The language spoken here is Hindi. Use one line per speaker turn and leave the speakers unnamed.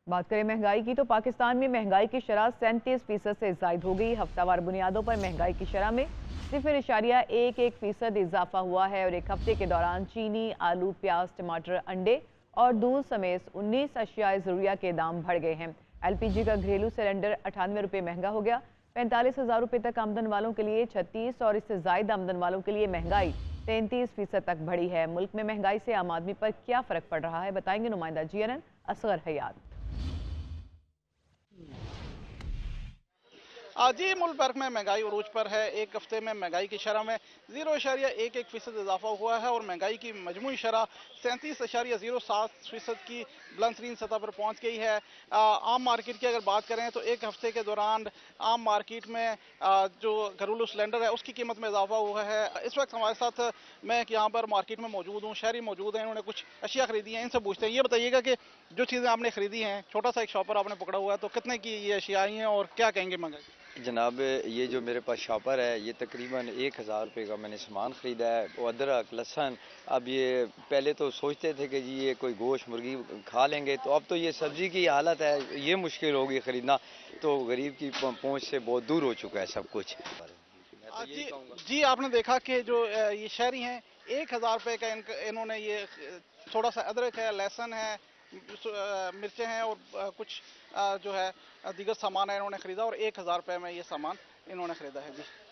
बात करें महंगाई की तो पाकिस्तान में महंगाई की शरह 37% से जायद हो गई। हफ्तावार बुनियादों पर महंगाई की शरह में 0.11% इजाफा हुआ है और एक हफ्ते के दौरान चीनी, आलू, प्याज, टमाटर, अंडे और दूध समेत 19 अशियाए ज़रूरिया के दाम बढ़ गए हैं। LPG का घरेलू सिलेंडर 98 रुपये महंगा हो गया। 45,000 रुपये तक आमदन वालों के लिए 36 और इससे जायद आमदन वालों के लिए महंगाई 33% तक बढ़ी है। मुल्क में महंगाई से आम आदमी पर क्या फ़र्क पड़ रहा है, बताएंगे नुमाइंदा GNN असगर हयात।
जी, मुल्क भर में महंगाई उरूज पर है। एक हफ्ते में महंगाई की शरह में 0.11% इजाफा हुआ है और महंगाई की मजमूई शरह 37.07% की बुलंद तरीन सतह पर पहुंच गई है। आम मार्केट की अगर बात करें तो एक हफ्ते के दौरान आम मार्केट में जो घरेलू सिलेंडर है उसकी कीमत में इजाफा हुआ है। इस वक्त हमारे साथ मैं यहाँ पर मार्केट में मौजूद हूँ, शहरी मौजूद हैं, इन्होंने कुछ अशिया खरीदी हैं, इनसे पूछते हैं। ये बताइएगा कि जो चीज़ें आपने खरीदी हैं, छोटा सा एक शॉपर आपने पकड़ा हुआ है, तो कितने की ये अशिया आई हैं और क्या कहेंगे महंगाई?
जनाब, ये जो मेरे पास शॉपर है, ये तकरीबन 1,000 रुपये का मैंने सामान ख़रीदा है। वो अदरक, लहसुन, अब ये पहले तो सोचते थे कि जी ये कोई गोश्त मुर्गी खा लेंगे, तो अब तो ये सब्ज़ी की हालत है, ये मुश्किल होगी ख़रीदना। तो गरीब की पहुंच से बहुत दूर हो चुका है सब कुछ। मैं तो यही
जी
कहूँगा।
जी, आपने देखा कि जो ये शहरी हैं 1,000 रुपये का इन्होंने ये थोड़ा सा अदरक है, लहसुन है, मिर्चें हैं और कुछ जो है दीगर सामान है इन्होंने खरीदा और 1,000 रुपये में ये सामान इन्होंने खरीदा है। जी।